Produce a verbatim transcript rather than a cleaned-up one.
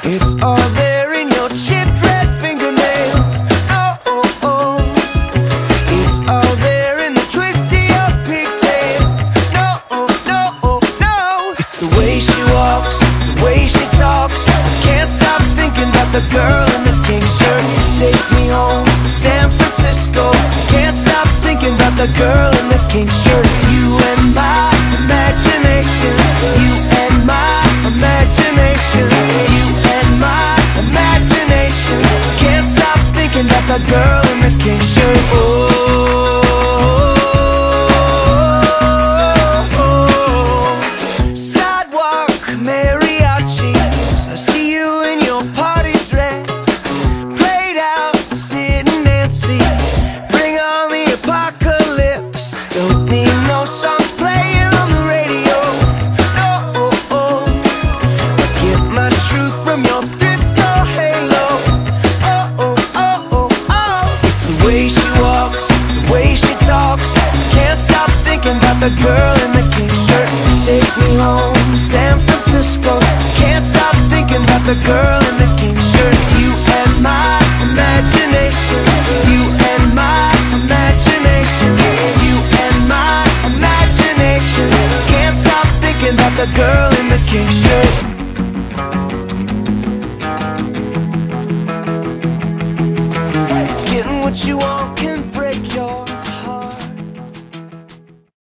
It's all there in your chipped red fingernails. Oh, oh, oh. It's all there in the twist of your pigtails. No, oh, no, oh, no. It's the way she walks, the way she talks. Can't stop thinking about the girl in the pink shirt. Take me home to San Francisco. Can't stop thinking about the girl in the pink shirt. You and my imagination. You and my imagination. You and my imagination. Can't stop thinking about the girl in the pink shirt. Oh, oh, oh. Sidewalk mariachis. I see you in your party dress, played out Sid and Nancy. Bring on the apocalypse. Don't need no songs playing on the radio. No, oh, oh. I get my truth from your thrift store halo. Oh, oh, oh, oh, oh. It's the way she walks, the way she talks. Can't stop thinking about the girl in the pink shirt. Take me home to San Francisco. Can't stop thinking about the girl in the pink shirt. You and my imagination. You and my imagination. You and my imagination. Can't stop thinking about the girl in the pink shirt. Getting what you want,